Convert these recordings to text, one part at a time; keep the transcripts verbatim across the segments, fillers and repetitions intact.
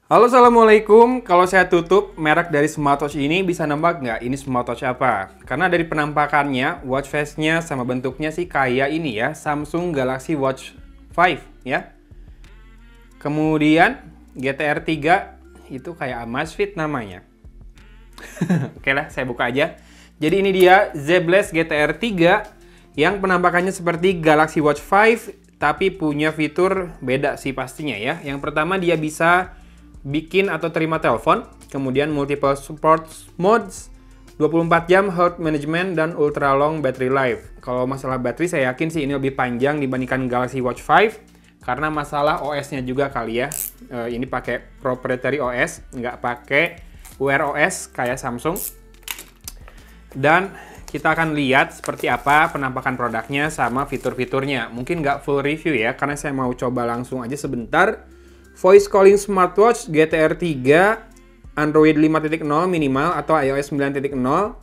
Halo, assalamualaikum. Kalau saya tutup merek dari smartwatch ini, bisa nebak nggak ini smartwatch apa? Karena dari penampakannya, watch face-nya sama bentuknya sih kayak ini ya, Samsung Galaxy Watch lima ya. Kemudian G T R tiga itu kayak Amazfit namanya. Oke lah, saya buka aja. Jadi ini dia Z Blast G T R tiga yang penampakannya seperti Galaxy Watch lima, tapi punya fitur beda sih pastinya ya. Yang pertama, dia bisa bikin atau terima telepon, kemudian multiple support modes, dua puluh empat jam health management, dan ultra long battery life. Kalau masalah baterai saya yakin sih ini lebih panjang dibandingkan Galaxy Watch lima, karena masalah O S-nya juga kali ya. E, ini pakai proprietary O S, nggak pakai Wear O S kayak Samsung. Dan kita akan lihat seperti apa penampakan produknya sama fitur-fiturnya. Mungkin nggak full review ya, karena saya mau coba langsung aja sebentar. Voice calling smartwatch G T R tiga, Android lima titik nol minimal atau iOS sembilan titik nol.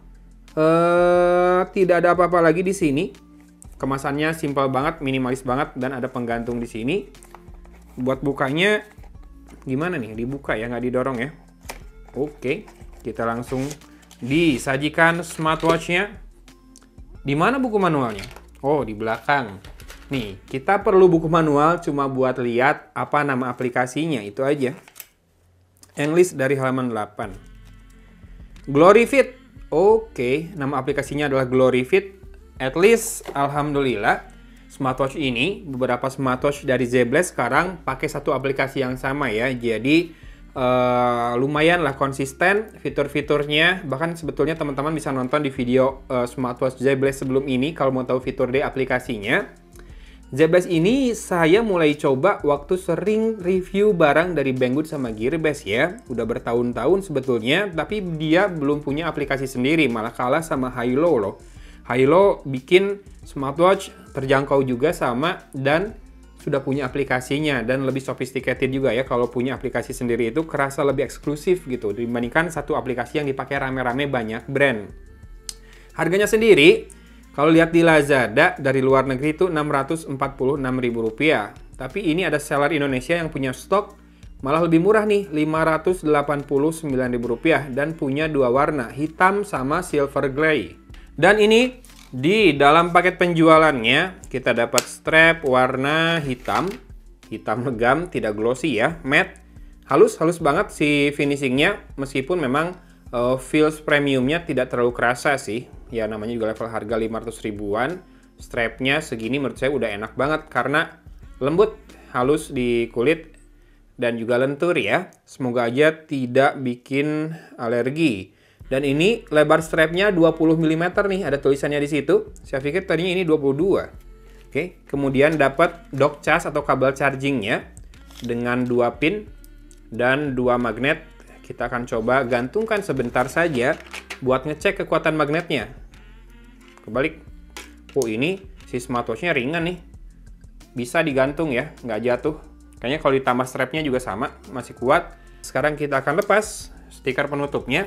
Eh, tidak ada apa-apa lagi di sini. Kemasannya simple banget, minimalis banget, dan ada penggantung di sini. Buat bukanya gimana nih? Dibuka ya, nggak didorong ya. Oke, kita langsung disajikan smartwatch-nya. Di mana buku manualnya? Oh, di belakang. Nih, kita perlu buku manual cuma buat lihat apa nama aplikasinya, itu aja. English dari halaman delapan. GloryFit. Oke, nama aplikasinya adalah GloryFit. At least, alhamdulillah, smartwatch ini, beberapa smartwatch dari Z Blast sekarang pakai satu aplikasi yang sama ya. Jadi, uh, lumayan lah konsisten fitur-fiturnya. Bahkan sebetulnya teman-teman bisa nonton di video uh, smartwatch Z Blast sebelum ini kalau mau tahu fitur di aplikasinya. Z Blast ini saya mulai coba waktu sering review barang dari Banggood sama Gearbest ya. Udah bertahun-tahun sebetulnya, tapi dia belum punya aplikasi sendiri, malah kalah sama Hailu loh. Hailu bikin smartwatch terjangkau juga sama, dan sudah punya aplikasinya, dan lebih sophisticated juga ya. Kalau punya aplikasi sendiri itu kerasa lebih eksklusif gitu, dibandingkan satu aplikasi yang dipakai rame-rame banyak brand. Harganya sendiri, kalau lihat di Lazada, dari luar negeri itu enam ratus empat puluh enam ribu rupiah. Tapi ini ada seller Indonesia yang punya stok malah lebih murah nih, lima ratus delapan puluh sembilan ribu rupiah, dan punya dua warna, hitam sama silver grey. Dan ini di dalam paket penjualannya kita dapat strap warna hitam, hitam legam, tidak glossy ya, matte. Halus, halus banget si finishingnya, meskipun memang uh, feels premiumnya tidak terlalu kerasa sih. Ya namanya juga level harga lima ratus ribuan. Strapnya segini menurut saya udah enak banget karena lembut, halus di kulit, dan juga lentur ya. Semoga aja tidak bikin alergi. Dan ini lebar strapnya dua puluh milimeter nih, ada tulisannya di situ. Saya pikir tadinya ini dua puluh dua. Oke, kemudian dapat dock cas atau kabel chargingnya dengan dua pin dan dua magnet. Kita akan coba gantungkan sebentar saja buat ngecek kekuatan magnetnya. Kebalik. Oh, ini si smartwatch-nya ringan nih. Bisa digantung ya, nggak jatuh. Kayaknya kalau ditambah strapnya juga sama, masih kuat. Sekarang kita akan lepas stiker penutupnya.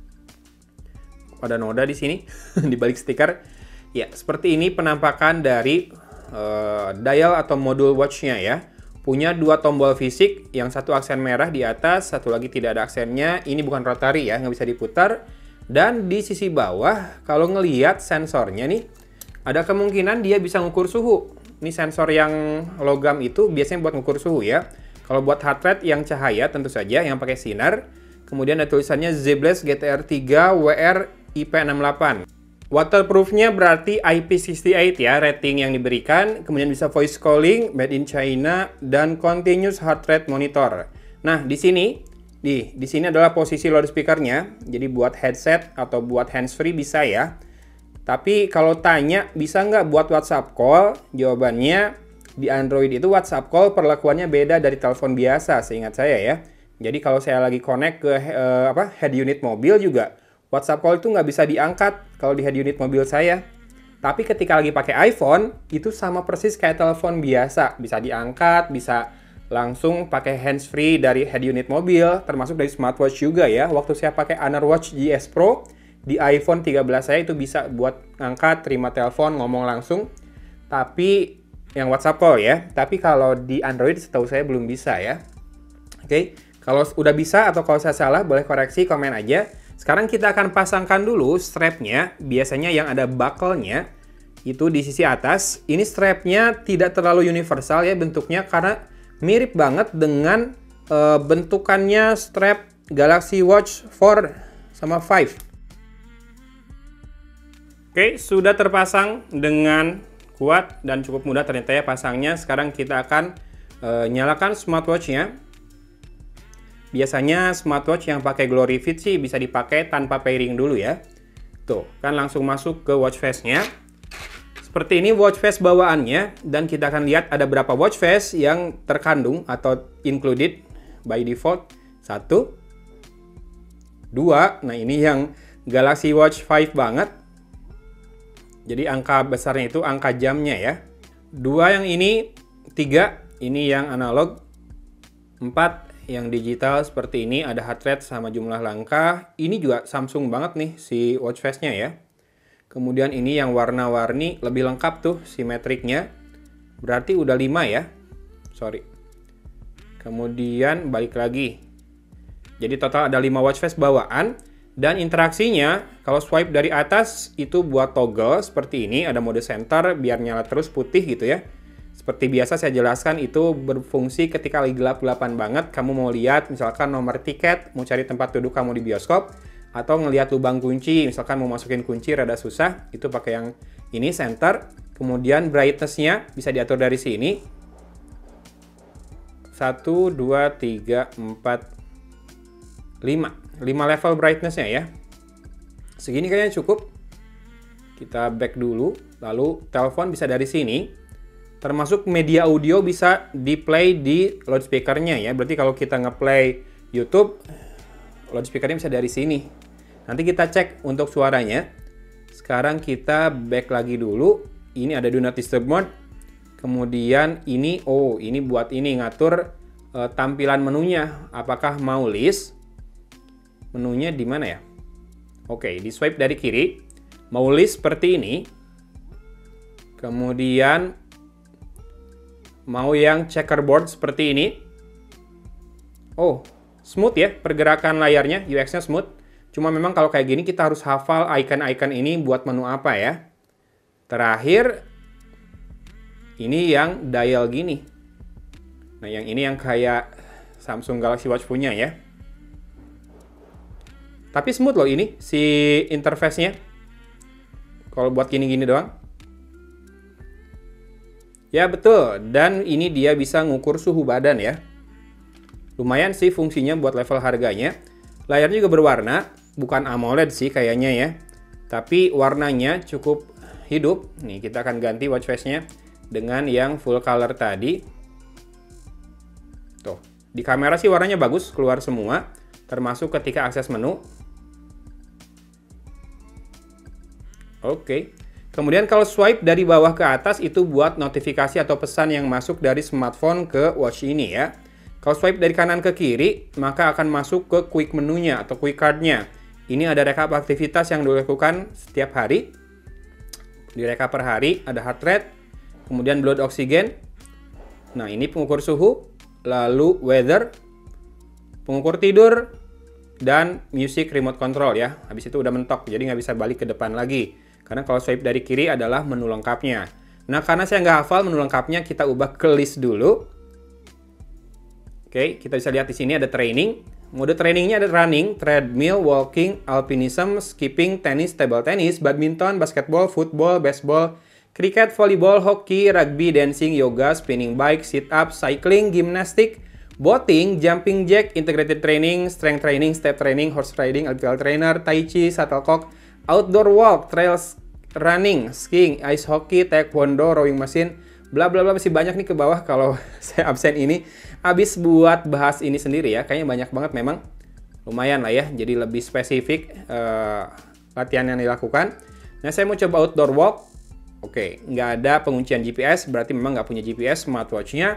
Ada noda di sini, di balik stiker. Ya, seperti ini penampakan dari uh, dial atau modul watch-nya ya. Punya dua tombol fisik, yang satu aksen merah di atas, satu lagi tidak ada aksennya. Ini bukan rotary ya, nggak bisa diputar. Dan di sisi bawah, kalau ngelihat sensornya nih, ada kemungkinan dia bisa ngukur suhu. Ini sensor yang logam itu biasanya buat ngukur suhu ya. Kalau buat heart rate yang cahaya tentu saja, yang pakai sinar. Kemudian ada tulisannya Z Blast G T R tiga W R I P enam puluh delapan. Waterproof-nya berarti I P enam puluh delapan ya, rating yang diberikan. Kemudian bisa voice calling, made in China, dan continuous heart rate monitor. Nah, di sini Di, di sini adalah posisi loudspeaker-nya. Jadi buat headset atau buat handsfree bisa ya. Tapi kalau tanya bisa nggak buat WhatsApp call? Jawabannya di Android itu WhatsApp call perlakuannya beda dari telepon biasa, seingat saya ya. Jadi kalau saya lagi connect ke eh, apa head unit mobil juga, WhatsApp call itu nggak bisa diangkat kalau di head unit mobil saya. Tapi ketika lagi pakai iPhone, itu sama persis kayak telepon biasa. Bisa diangkat, bisa langsung pakai handsfree dari head unit mobil, termasuk dari smartwatch juga ya. Waktu saya pakai Honor Watch G S Pro di iPhone tiga belas saya itu bisa buat ngangkat, terima telepon, ngomong langsung. Tapi yang WhatsApp call ya. Tapi kalau di Android setahu saya belum bisa ya. Oke, Kalau udah bisa atau kalau saya salah, boleh koreksi, komen aja. Sekarang kita akan pasangkan dulu strapnya, biasanya yang ada buckle-nya, itu di sisi atas. Ini strapnya tidak terlalu universal ya bentuknya, karena mirip banget dengan e, bentukannya strap Galaxy Watch four sama five. Oke, sudah terpasang dengan kuat dan cukup mudah ternyata ya pasangnya. Sekarang kita akan e, nyalakan smartwatch-nya. Biasanya smartwatch yang pakai Glory Fit sih bisa dipakai tanpa pairing dulu ya. Tuh, kan langsung masuk ke watch face-nya. Seperti ini watch face bawaannya, dan kita akan lihat ada berapa watch face yang terkandung atau included by default. Satu, dua, nah ini yang Galaxy Watch five banget. Jadi angka besarnya itu angka jamnya ya. Dua yang ini, tiga, ini yang analog, empat, yang digital seperti ini, ada heart rate sama jumlah langkah. Ini juga Samsung banget nih si watch face-nya ya. Kemudian ini yang warna-warni lebih lengkap tuh simetriknya. Berarti udah lima ya. Sorry. Kemudian balik lagi. Jadi total ada lima watch face bawaan. Dan interaksinya kalau swipe dari atas itu buat toggle seperti ini. Ada mode center biar nyala terus putih gitu ya. Seperti biasa saya jelaskan, itu berfungsi ketika lagi gelap-gelapan banget, kamu mau lihat misalkan nomor tiket, mau cari tempat duduk kamu di bioskop, atau ngelihat lubang kunci, misalkan mau masukin kunci rada susah, itu pakai yang ini center. Kemudian brightness-nya bisa diatur dari sini. satu, dua, tiga, empat, lima. lima level brightness-nya ya. Segini kayaknya cukup. Kita back dulu, lalu telepon bisa dari sini. Termasuk media audio bisa di-play di loudspeaker-nya ya. Berarti kalau kita nge-play YouTube, loudspeaker-nya bisa dari sini. Nanti kita cek untuk suaranya. Sekarang kita back lagi dulu. Ini ada Do Not Disturb mode. Kemudian ini, oh ini buat ini ngatur uh, tampilan menunya. Apakah mau list? Menunya di mana ya? Oke, di swipe dari kiri. Mau list seperti ini. Kemudian mau yang checkerboard seperti ini. Oh, smooth ya pergerakan layarnya, U X-nya smooth. Cuma memang kalau kayak gini kita harus hafal icon-icon ini buat menu apa ya. Terakhir, ini yang dial gini. Nah, yang ini yang kayak Samsung Galaxy Watch punya ya. Tapi smooth loh ini, si interface-nya. Kalau buat gini-gini doang. Ya betul, dan ini dia bisa ngukur suhu badan ya. Lumayan sih fungsinya buat level harganya. Layarnya juga berwarna, bukan AMOLED sih kayaknya ya. Tapi warnanya cukup hidup. Nih kita akan ganti watch face-nya dengan yang full color tadi. Tuh, di kamera sih warnanya bagus, keluar semua. Termasuk ketika akses menu. Oke. Kemudian kalau swipe dari bawah ke atas itu buat notifikasi atau pesan yang masuk dari smartphone ke watch ini ya. Kalau swipe dari kanan ke kiri, maka akan masuk ke quick menunya atau quick card-nya. Ini ada rekap aktivitas yang dilakukan setiap hari. Di rekap per hari, ada heart rate, kemudian blood oxygen. Nah, ini pengukur suhu, lalu weather, pengukur tidur, dan music remote control ya. Habis itu udah mentok, jadi nggak bisa balik ke depan lagi. Karena kalau swipe dari kiri adalah menu lengkapnya. Nah, karena saya nggak hafal menu lengkapnya, kita ubah ke list dulu. Oke, kita bisa lihat di sini ada training. Mode trainingnya ada running, treadmill, walking, alpinism, skipping, tennis, table tennis, badminton, basketball, football, baseball, cricket, volleyball, hoki, rugby, dancing, yoga, spinning bike, sit up, cycling, gymnastik, boating, jumping jack, integrated training, strength training, step training, horse riding, elliptical trainer, tai chi, shuttlecock, outdoor walk, trails, running, skiing, ice hockey, taekwondo, rowing machine, bla bla bla, masih banyak nih ke bawah kalau saya absen ini. Habis buat bahas ini sendiri ya, kayaknya banyak banget memang. Lumayan lah ya, jadi lebih spesifik uh, latihan yang dilakukan. Nah, saya mau coba outdoor walk. Oke, nggak ada penguncian G P S, berarti memang nggak punya G P S smartwatch-nya.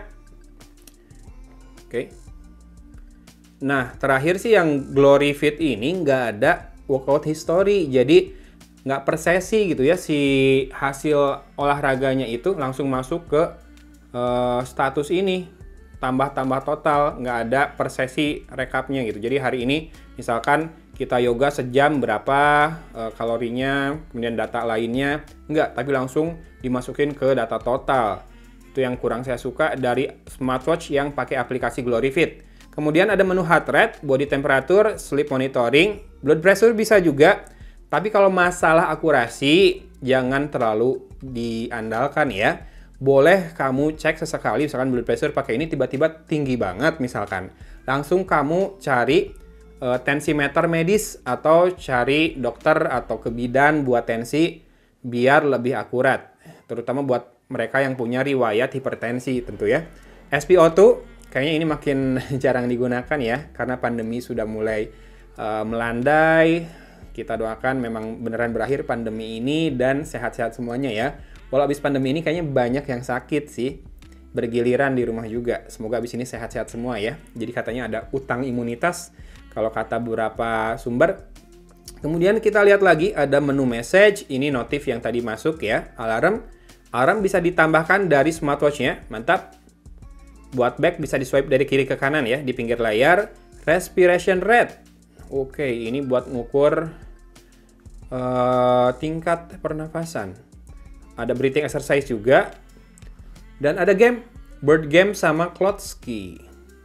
Oke. Nah, terakhir sih yang Glory Fit ini nggak ada workout history, jadi nggak per sesi gitu ya, si hasil olahraganya itu langsung masuk ke uh, status ini. tambah-tambah total, nggak ada per sesi rekapnya gitu. Jadi hari ini misalkan kita yoga sejam berapa uh, kalorinya, kemudian data lainnya, nggak, tapi langsung dimasukin ke data total. Itu yang kurang saya suka dari smartwatch yang pakai aplikasi Gloryfit. Kemudian ada menu heart rate, body temperature, sleep monitoring, blood pressure bisa juga. Tapi kalau masalah akurasi, jangan terlalu diandalkan ya. Boleh kamu cek sesekali, misalkan blood pressure pakai ini tiba-tiba tinggi banget misalkan. Langsung kamu cari uh, tensimeter medis atau cari dokter atau ke bidan buat tensi biar lebih akurat. Terutama buat mereka yang punya riwayat hipertensi tentu ya. S P O dua kayaknya ini makin jarang digunakan ya, karena pandemi sudah mulai uh, melandai. Kita doakan memang beneran berakhir pandemi ini dan sehat-sehat semuanya ya. Walau abis pandemi ini kayaknya banyak yang sakit sih, bergiliran di rumah juga. Semoga abis ini sehat-sehat semua ya. Jadi katanya ada utang imunitas, kalau kata beberapa sumber. Kemudian kita lihat lagi ada menu message, ini notif yang tadi masuk ya, alarm. Alarm bisa ditambahkan dari smartwatch-nya, mantap. Buat back bisa di swipe dari kiri ke kanan ya, di pinggir layar. Respiration rate, oke, ini buat ngukur uh, tingkat pernafasan. Ada breathing exercise juga. Dan ada game, Bird Game sama Klotsky.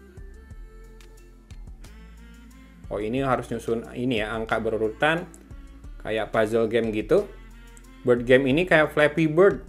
Oh, ini harus nyusun ini ya, angka berurutan. Kayak puzzle game gitu. Bird Game ini kayak Flappy Bird.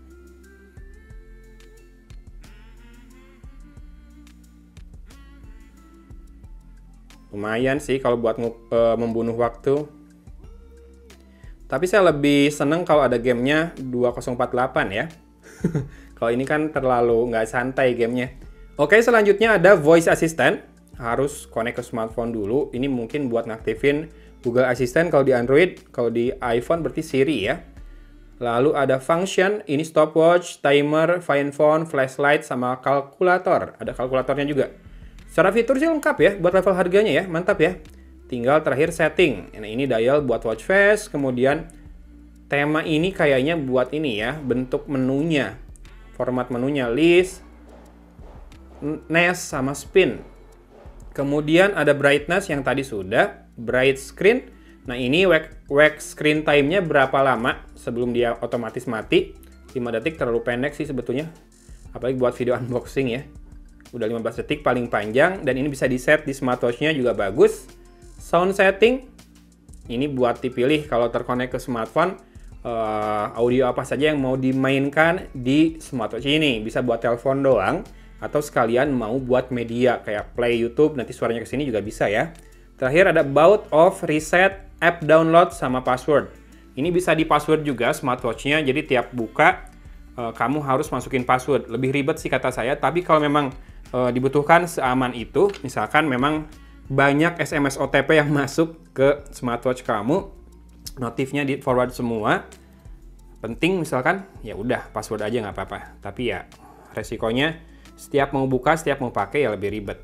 Lumayan sih kalau buat uh, membunuh waktu. Tapi saya lebih seneng kalau ada gamenya dua nol empat delapan ya. Kalau ini kan terlalu nggak santai gamenya. Oke, selanjutnya ada voice assistant. Harus connect ke smartphone dulu. Ini mungkin buat ngaktifin Google Assistant kalau di Android. Kalau di iPhone berarti Siri ya. Lalu ada function. Ini stopwatch, timer, find phone, flashlight, sama kalkulator. Ada kalkulatornya juga. Secara fitur sih lengkap ya. Buat level harganya ya. Mantap ya. Tinggal terakhir setting. Nah, ini dial buat watch face. Kemudian tema ini kayaknya buat ini ya, bentuk menunya. Format menunya list, nest, sama spin. Kemudian ada brightness yang tadi sudah. Bright screen. Nah, ini wake, wake screen time-nya berapa lama sebelum dia otomatis mati. lima detik terlalu pendek sih sebetulnya. Apalagi buat video unboxing ya. Udah lima belas detik paling panjang. Dan ini bisa di set di smartwatch-nya juga bagus. Sound setting, ini buat dipilih kalau terkonek ke smartphone, uh, audio apa saja yang mau dimainkan di smartwatch ini. Bisa buat telepon doang, atau sekalian mau buat media, kayak play YouTube, nanti suaranya ke sini juga bisa ya. Terakhir ada bout of reset, app download, sama password. Ini bisa di password juga smartwatch-nya, jadi tiap buka, uh, kamu harus masukin password. Lebih ribet sih kata saya, tapi kalau memang uh, dibutuhkan seaman itu, misalkan memang banyak S M S O T P yang masuk ke smartwatch kamu, notifnya di forward semua. Penting misalkan, ya udah password aja nggak apa-apa. Tapi ya resikonya setiap mau buka, setiap mau pakai ya lebih ribet.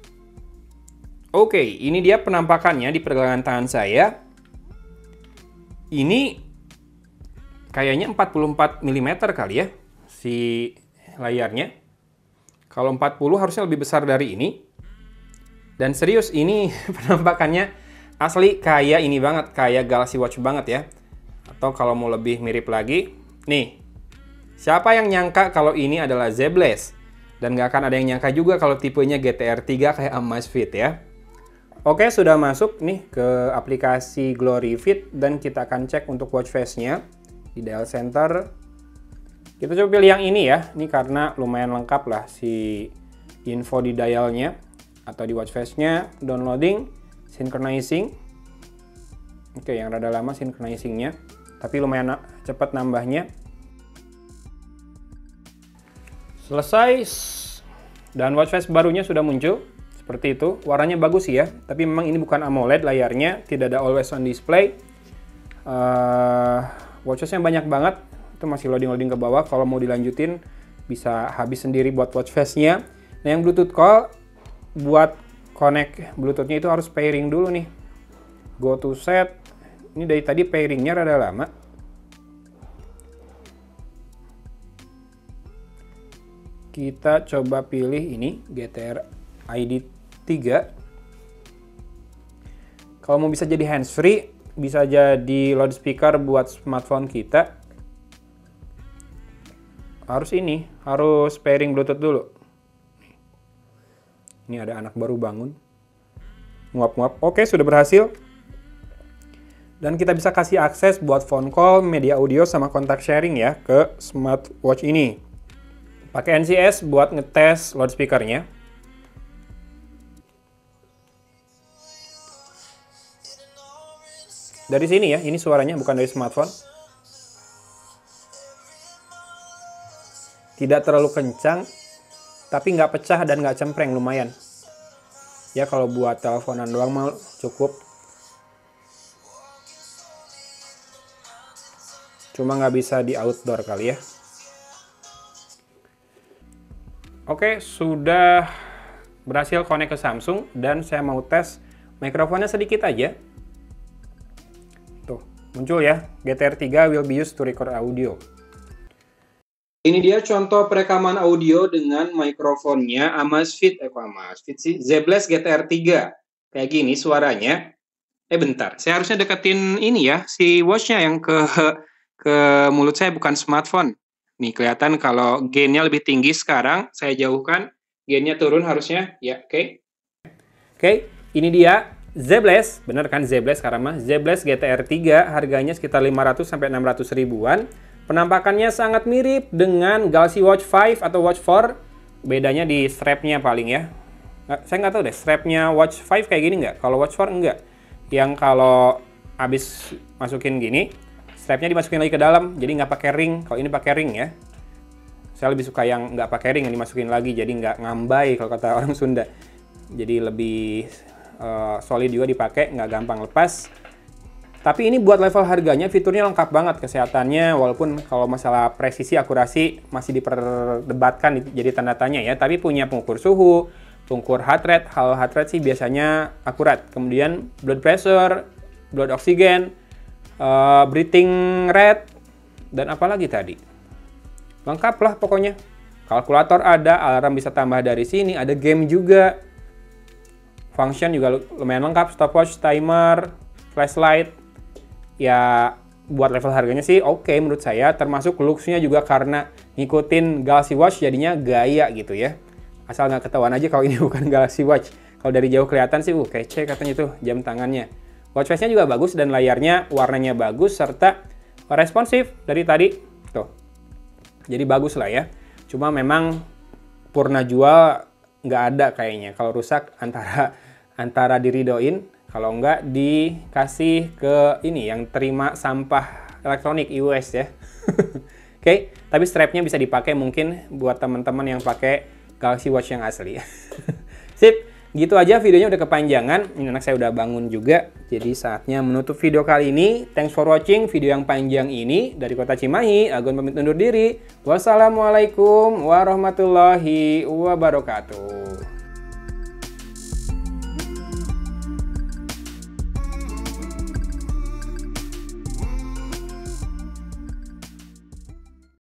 Oke, ini dia penampakannya di pergelangan tangan saya. Ini kayaknya empat puluh empat milimeter kali ya si layarnya. Kalau empat puluh harusnya lebih besar dari ini. Dan serius, ini penampakannya asli kayak ini banget, kayak Galaxy Watch banget ya. Atau kalau mau lebih mirip lagi, nih. Siapa yang nyangka kalau ini adalah Zebless? Dan nggak akan ada yang nyangka juga kalau tipenya G T R tiga kayak Amazfit ya. Oke, sudah masuk nih ke aplikasi Gloryfit dan kita akan cek untuk watch face-nya di dial center. Kita coba pilih yang ini ya. Ini karena lumayan lengkap lah si info di dialnya. Atau di watch face-nya, downloading, synchronizing. Oke, yang rada lama synchronizing-nya, tapi lumayan cepat nambahnya. Selesai, dan watch face barunya sudah muncul, seperti itu. Warnanya bagus sih ya, tapi memang ini bukan AMOLED layarnya, tidak ada always on display. Uh, watch face-nya banyak banget, itu masih loading-loading ke bawah. Kalau mau dilanjutin, bisa habis sendiri buat watch face-nya. Nah, yang Bluetooth call, buat connect Bluetooth-nya itu harus pairing dulu nih. Go to set. Ini dari tadi pairing-nya rada lama. Kita coba pilih ini G T R I D tiga. Kalau mau bisa jadi handsfree, bisa jadi loudspeaker buat smartphone kita. Harus ini, harus pairing Bluetooth dulu. Ini ada anak baru bangun. Nguap-nguap. Oke, sudah berhasil. Dan kita bisa kasih akses buat phone call, media audio, sama kontak sharing ya ke smartwatch ini. Pakai N C S buat ngetes loudspeakernya. Dari sini ya, ini suaranya bukan dari smartphone. Tidak terlalu kencang, tapi nggak pecah dan nggak cempreng, lumayan. Ya kalau buat teleponan doang mau cukup. Cuma nggak bisa di outdoor kali ya. Oke, sudah berhasil connect ke Samsung dan saya mau tes mikrofonnya sedikit aja. Tuh, muncul ya, G T R tiga will be used to record audio. Ini dia contoh perekaman audio dengan mikrofonnya Amazfit, eh kok Amazfit sih? Zebless G T R tiga. Kayak gini suaranya. Eh bentar, saya harusnya deketin ini ya, si watch-nya yang ke ke mulut saya, bukan smartphone. Nih kelihatan kalau gain-nya lebih tinggi sekarang, saya jauhkan, gain-nya turun harusnya. Ya, oke. Okay. Oke, okay, ini dia Zebless, bener kan Zebless sekarang mah. Zebless G T R tiga, harganya sekitar lima ratus sampai enam ratus ribuan. Penampakannya sangat mirip dengan Galaxy Watch five atau Watch four. Bedanya di strapnya paling ya. Nggak, saya nggak tahu deh, strapnya Watch five kayak gini nggak? Kalau Watch four enggak. Yang kalau habis masukin gini, strapnya dimasukin lagi ke dalam, jadi nggak pakai ring. Kalau ini pakai ring ya. Saya lebih suka yang nggak pakai ring, yang dimasukin lagi, jadi nggak ngambai kalau kata orang Sunda. Jadi lebih uh, solid juga dipakai, nggak gampang lepas. Tapi ini buat level harganya, fiturnya lengkap banget, kesehatannya, walaupun kalau masalah presisi, akurasi masih diperdebatkan, jadi tanda tanya ya. Tapi punya pengukur suhu, pengukur heart rate, hal heart rate sih biasanya akurat. Kemudian blood pressure, blood oxygen, uh, breathing rate, dan apa lagi tadi? Lengkap lah pokoknya. Kalkulator ada, alarm bisa tambah dari sini, ada game juga. Function juga lumayan lengkap, stopwatch, timer, flashlight. Ya buat level harganya sih oke okay, menurut saya, termasuk looks-nya juga karena ngikutin Galaxy Watch jadinya gaya gitu ya. Asal nggak ketahuan aja kalau ini bukan Galaxy Watch. Kalau dari jauh kelihatan sih uh kece katanya tuh jam tangannya. Watch face-nya juga bagus dan layarnya warnanya bagus serta responsif dari tadi tuh. Jadi bagus lah ya. Cuma memang purna jual nggak ada kayaknya. Kalau rusak antara antara diridoin, kalau enggak dikasih ke ini yang terima sampah elektronik I U S ya. Oke, okay, tapi strapnya bisa dipakai mungkin buat teman-teman yang pakai Galaxy Watch yang asli. Sip, gitu aja videonya udah kepanjangan. Ini anak saya udah bangun juga. Jadi saatnya menutup video kali ini. Thanks for watching video yang panjang ini. Dari Kota Cimahi, Agun pamit undur diri. Wassalamualaikum warahmatullahi wabarakatuh.